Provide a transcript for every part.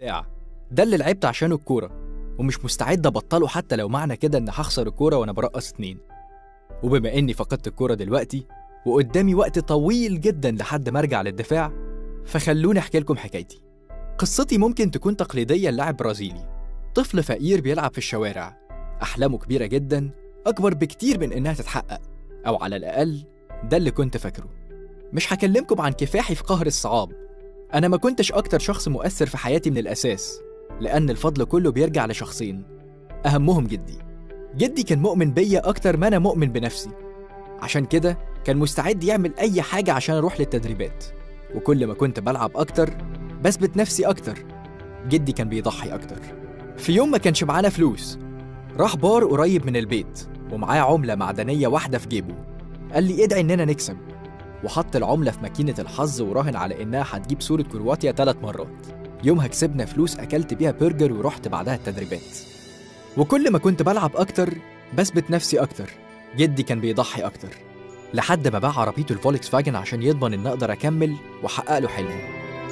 بتاع ده اللي لعبت عشانه الكورة، ومش مستعد أبطله حتى لو معنى كده إن هخسر الكورة وأنا برقص 2. وبما إني فقدت الكورة دلوقتي وقدامي وقت طويل جدا لحد ما أرجع للدفاع، فخلوني أحكي لكم حكايتي. قصتي ممكن تكون تقليدية للاعب برازيلي، طفل فقير بيلعب في الشوارع، أحلامه كبيرة جدا، أكبر بكتير من إنها تتحقق، أو على الأقل ده اللي كنت فاكره. مش هكلمكم عن كفاحي في قهر الصعاب، أنا ما كنتش أكتر شخص مؤثر في حياتي من الأساس، لأن الفضل كله بيرجع لشخصين، أهمهم جدي. جدي كان مؤمن بيا أكتر ما أنا مؤمن بنفسي، عشان كده كان مستعد يعمل أي حاجة عشان أروح للتدريبات، وكل ما كنت بلعب أكتر بثبت نفسي أكتر، جدي كان بيضحي أكتر. في يوم ما كانش معانا فلوس، راح بار قريب من البيت ومعاه عملة معدنية واحدة في جيبه، قال لي ادعي إننا نكسب، وحط العملة في ماكينة الحظ وراهن على إنها هتجيب صورة كرواتيا 3 مرات. يومها كسبنا فلوس أكلت بيها برجر ورحت بعدها التدريبات. وكل ما كنت بلعب أكتر بثبت نفسي أكتر، جدي كان بيضحي أكتر، لحد ما باع عربيته الفولكس فاجن عشان يضمن إن أقدر أكمل وحقق له حلمه.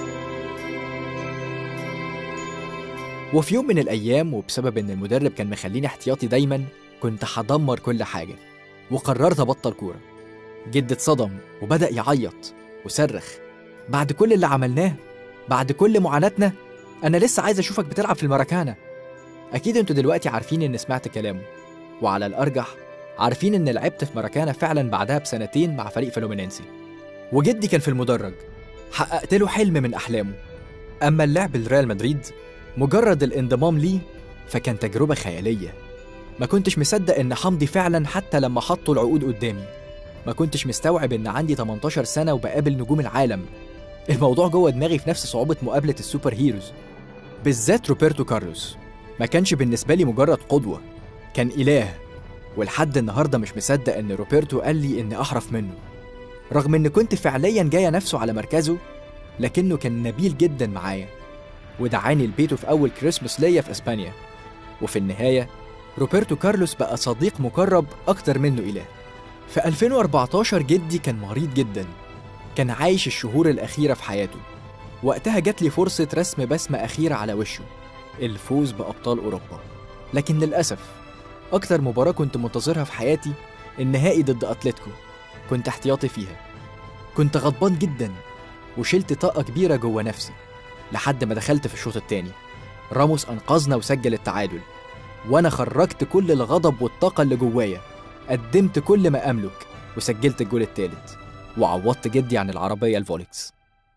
وفي يوم من الأيام، وبسبب إن المدرب كان مخليني احتياطي دايماً، كنت هدمر كل حاجة وقررت أبطل كورة. جدي اتصدم وبدأ يعيط وصرخ، بعد كل اللي عملناه، بعد كل معاناتنا، أنا لسه عايز أشوفك بتلعب في المراكانة. أكيد أنتوا دلوقتي عارفين إن سمعت كلامه، وعلى الأرجح عارفين إن لعبت في مراكانة فعلاً بعدها ب2 مع فريق فلومينينسي. وجدي كان في المدرج، حققت له حلم من أحلامه. أما اللعب لريال مدريد، مجرد الانضمام ليه فكان تجربة خيالية. ما كنتش مصدق إن حمضي فعلاً حتى لما حطوا العقود قدامي. ما كنتش مستوعب إن عندي 18 سنة وبقابل نجوم العالم. الموضوع جوه دماغي في نفس صعوبة مقابلة السوبر هيروز، بالذات روبرتو كارلوس. ما كانش بالنسبة لي مجرد قدوة، كان إله. ولحد النهاردة مش مصدق إن روبرتو قال لي إني أحرف منه، رغم إن كنت فعلياً جاية نفسه على مركزه، لكنه كان نبيل جداً معايا، ودعاني لبيته في أول كريسماس ليا في إسبانيا. وفي النهاية روبرتو كارلوس بقى صديق مقرب أكتر منه إله. في 2014 جدي كان مريض جداً، كان عايش الشهور الأخيرة في حياته. وقتها جات لي فرصة رسم بسمة أخيرة على وشه، الفوز بأبطال أوروبا. لكن للأسف أكتر مباراة كنت منتظرها في حياتي النهائي ضد أتلتيكو، كنت احتياطي فيها. كنت غضبان جدا وشلت طاقة كبيرة جوه نفسي، لحد ما دخلت في الشوط الثاني. راموس أنقذنا وسجل التعادل، وأنا خرجت كل الغضب والطاقة اللي جوايا، قدمت كل ما أملك وسجلت الجول الثالث، وعوضت جدي عن العربية الفولكس.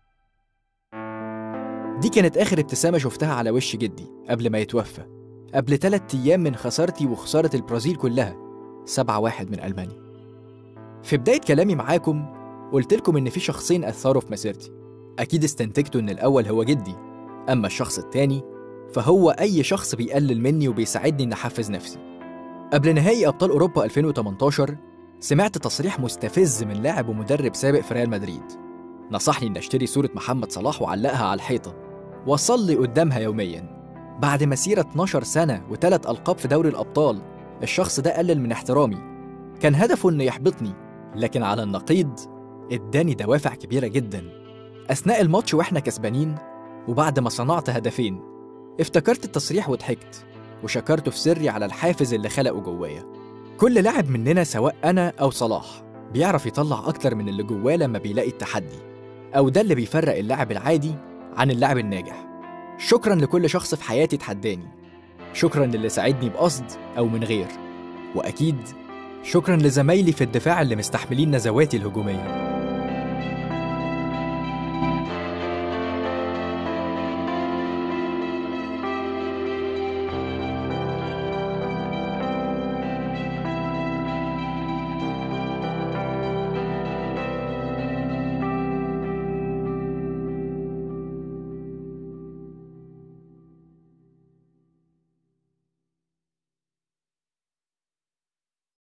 دي كانت آخر ابتسامة شفتها على وش جدي قبل ما يتوفى، قبل 3 أيام من خسارتي وخسارة البرازيل كلها 7-1 من ألمانيا. في بداية كلامي معاكم قلت لكم إن في شخصين أثروا في مسيرتي، أكيد استنتجتوا إن الأول هو جدي، أما الشخص التاني فهو أي شخص بيقلل مني وبيساعدني إن أحفز نفسي. قبل نهائي أبطال أوروبا 2018 سمعت تصريح مستفز من لاعب ومدرب سابق في ريال مدريد، نصحني إن أشتري صورة محمد صلاح وعلقها على الحيطة وأصلي قدامها يومياً. بعد مسيرة 12 سنة و3 ألقاب في دوري الأبطال، الشخص ده قلل من احترامي. كان هدفه إنه يحبطني، لكن على النقيض اداني دوافع كبيرة جداً. أثناء الماتش وإحنا كسبانين، وبعد ما صنعت هدفين، افتكرت التصريح وضحكت وشكرته في سري على الحافز اللي خلقه جوايا. كل لاعب مننا سواء أنا أو صلاح بيعرف يطلع أكتر من اللي جواه لما بيلاقي التحدي، أو ده اللي بيفرق اللاعب العادي عن اللاعب الناجح. شكراً لكل شخص في حياتي تحداني، شكراً للي ساعدني بقصد أو من غير، وأكيد شكراً لزمايلي في الدفاع اللي مستحملين نزواتي الهجومية.